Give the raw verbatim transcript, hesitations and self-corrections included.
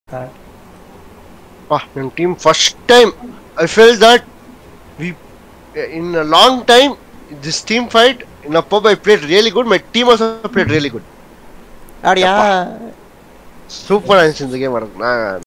Ah, my team first time I felt that we in a long time this team fight in a pub I played really good. My team also played really good. Adia. Super nice in the game.